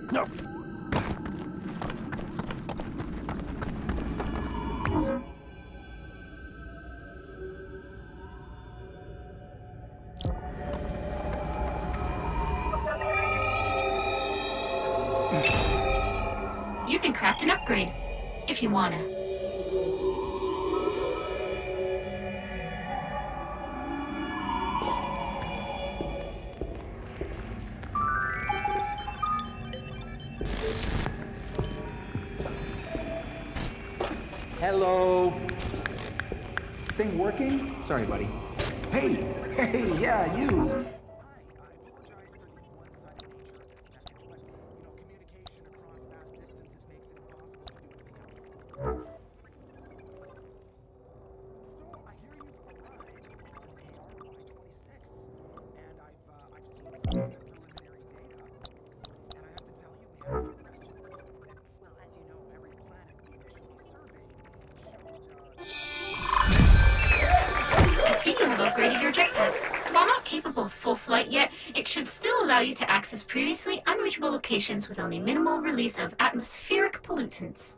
No. You can craft an upgrade, if you wanna. Hello. Is this thing working? Sorry, buddy. Hey, yeah, you. I see you have upgraded your jetpack. While not capable of full flight yet, it should still allow you to access previously unreachable locations with only minimal release of atmospheric pollutants.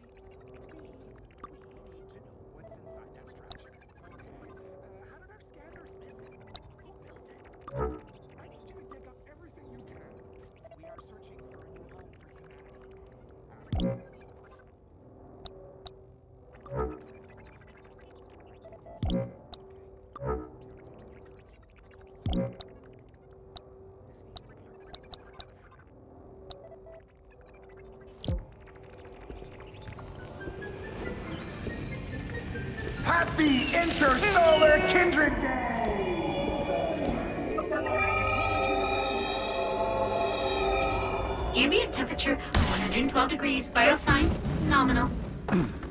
Happy Intersolar Kindred Day! Ambient temperature 112 degrees, vital signs nominal.